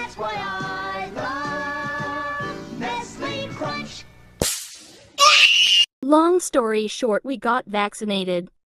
That's why I love Nestle Crunch. Long story short, we got vaccinated.